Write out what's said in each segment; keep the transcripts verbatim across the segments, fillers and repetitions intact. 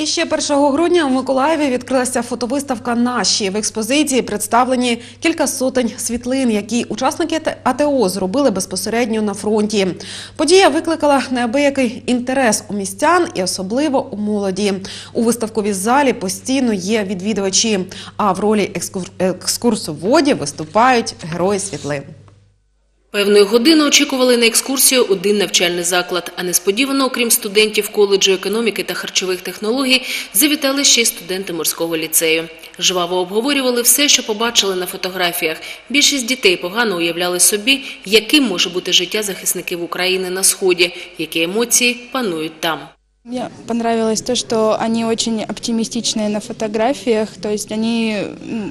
Ще першого грудня у Миколаєві відкрилася фотовиставка «Наші». В експозиції представлені кілька сотень світлин, які учасники АТО зробили безпосередньо на фронті. Подія викликала неабиякий інтерес у містян і особливо у молоді. У виставковій залі постійно є відвідувачі, а в ролі екскурсоводів виступають герої світлин. Певної години очікували на екскурсію один навчальний заклад, а несподівано, окрім студентів коледжу економіки та харчових технологій, завітали ще й студенти морського ліцею. Жваво обговорювали все, що побачили на фотографіях. Більшість дітей погано уявляли собі, яким може бути життя захисників України на Сході, які емоції панують там. Мне понравилось то, что они очень оптимистичные на фотографиях, то есть они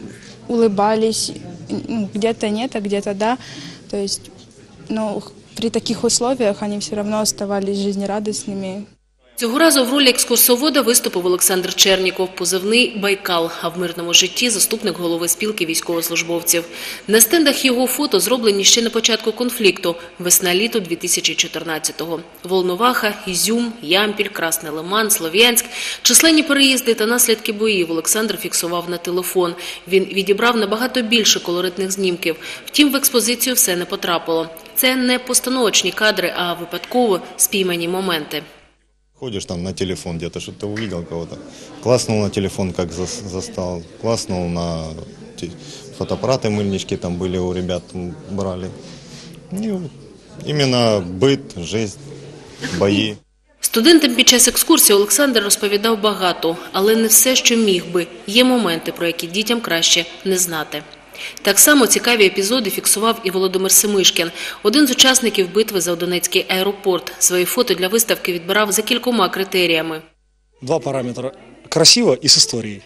улыбались, где-то нет, а где-то да. То есть, ну, при таких условиях они все равно оставались жизнерадостными. Цього разу в ролі екскурсовода виступив Олександр Черніков, позивний «Байкал», а в мирному житті – заступник голови спілки військовослужбовців. На стендах його фото зроблені ще на початку конфлікту – весна-літо дві тисячі чотирнадцятого. Волноваха, Ізюм, Ямпіль, Красний Лиман, Слов'янськ. Численні переїзди та наслідки боїв Олександр фіксував на телефон. Він відібрав набагато більше колоритних знімків. Втім, в експозицію все не потрапило. Це не постановочні кадри, а випадково спіймані моменти. Ходишь там на телефон, где-то что-то увидел кого-то, класснул на телефон, как застал, класснул на фотоаппараты, мыльнички там были у ребят, брали. И именно быт, жизнь, бої. Студентам під час екскурсії Олександр розповідав багато, але не все, що міг би. Є моменти, про які дітям краще не знати. Так само цікаві епізоди фіксував і Володимир Семишкін, один з учасників битви за Донецький аеропорт. Свої фото для виставки відбирав за кількома критеріями. Два параметри – красиво і з історією.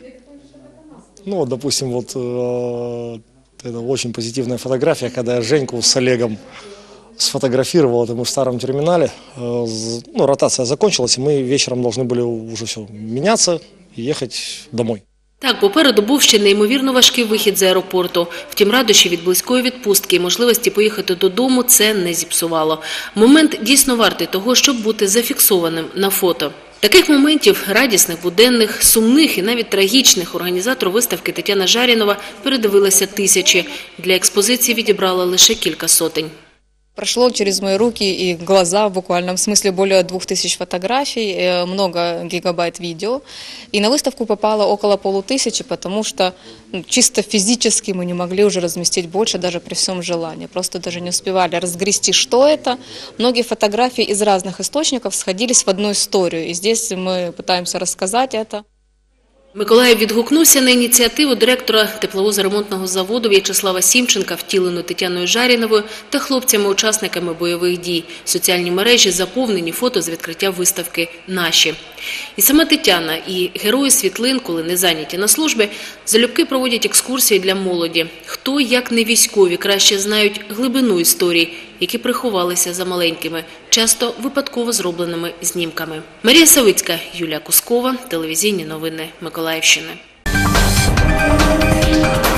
Ну, вот, допустим, вот, э, это очень позитивная фотография, когда я Женьку с Олегом сфотографировал, это мы в старом терминале. Э, ну, ротация закончилась, и мы вечером должны были уже все меняться и ехать домой. Так, попереду був ще неймовірно важкий вихід з аеропорту. Втім, радощі від близької відпустки і можливості поїхати додому це не зіпсувало. Момент дійсно вартий того, щоб бути зафіксованим на фото. Таких моментів – радісних, буденних, сумних і навіть трагічних – організатор виставки Тетяна Жарінова передивилася тисячі. Для експозиції відібрала лише кілька сотень. Прошло через мои руки и глаза, в буквальном смысле, более двух тысяч фотографий, много гигабайт видео. И на выставку попало около полутысячи, потому что ну, чисто физически мы не могли уже разместить больше, даже при всем желании. Просто даже не успевали разгрести, что это. Многие фотографии из разных источников сходились в одну историю. И здесь мы пытаемся рассказать это. Миколаїв відгукнувся на ініціативу директора тепловозоремонтного заводу В'ячеслава Сімченка, втілену Тетяною Жаріновою та хлопцями-учасниками бойових дій. Соціальні мережі заповнені фото з відкриття виставки «Наші». І сама Тетяна, і герої світлин, коли не зайняті на службі, залюбки проводять екскурсії для молоді. Хто, як не військові, краще знають глибину історій, які приховалися за маленькими, часто випадково зробленими знімками. Марія Савицька, Юлія Кускова, телевізійні новини Миколаївщини.